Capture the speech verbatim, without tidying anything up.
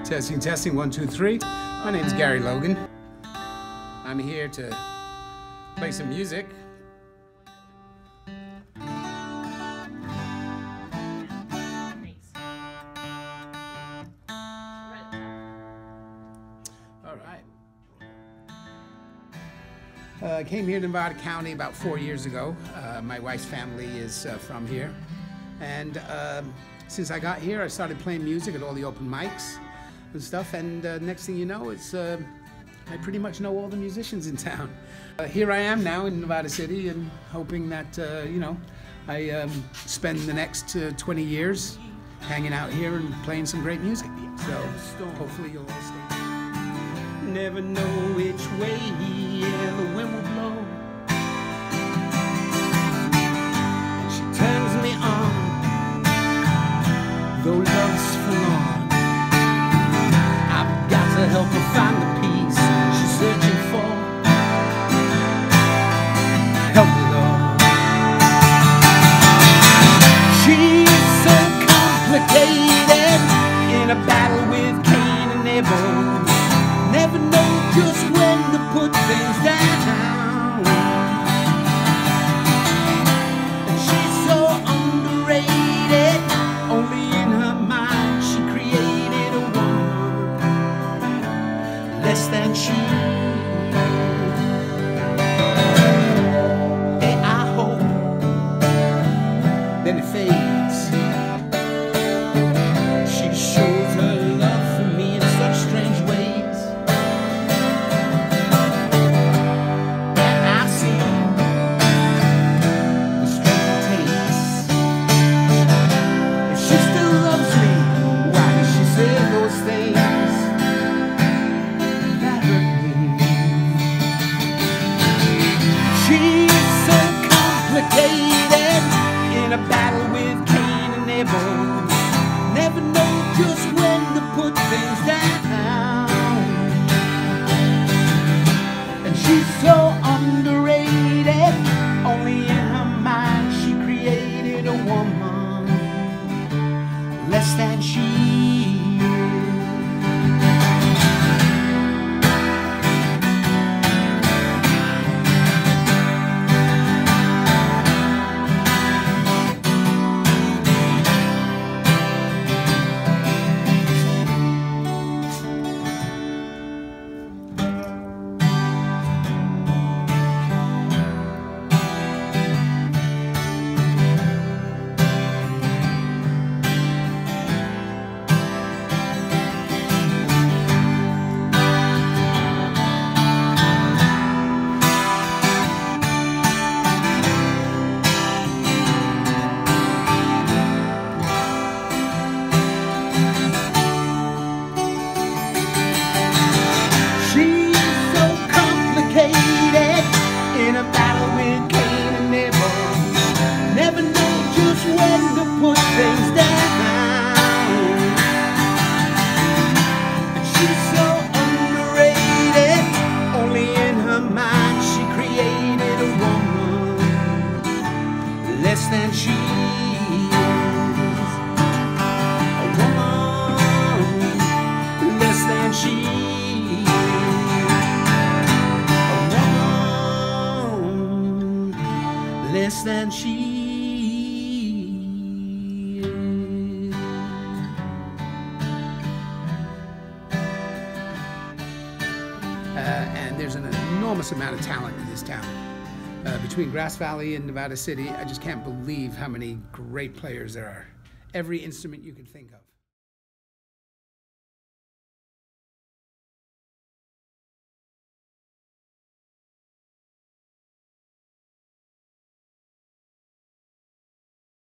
Testing, testing, one, two, three. My name is Gary Logan. I'm here to play some music. All right. Uh, I came here to Nevada County about four years ago. Uh, my wife's family is uh, from here. And um, since I got here, I started playing music at all the open mics and stuff. And uh, next thing you know, it's uh, I pretty much know all the musicians in town. Uh, here I am now in Nevada City, and hoping that uh, you know, I um, spend the next uh, twenty years hanging out here and playing some great music. So hopefully you'll all stay. Never know which way the wind will blow. And she turns me on, though love's forlorn. I've got to help her find the peace she's searching for. Help me, Lord. She's so complicated, in a battle with Cain and Abel. Never know just when to put things down. And she's so underrated, only in her mind she created a woman less than she. Hey, I hope then it fades. She shows her love for me in such strange ways. And I see the strength it takes. If she still loves me, why does she say those things that hurt me? She's so complicated, in a battle with Cain and Abel. Never know just when to put things down. And she's so underrated, only in her mind she created a woman less than she is. In a battle with Cain and Abel, never know just when to put things down. And she's so underrated, only in her mind she created a woman less than she is. A woman less than she is. Less than she is. Uh, and there's an enormous amount of talent in this town. Uh, between Grass Valley and Nevada City, I just can't believe how many great players there are. Every instrument you can think of.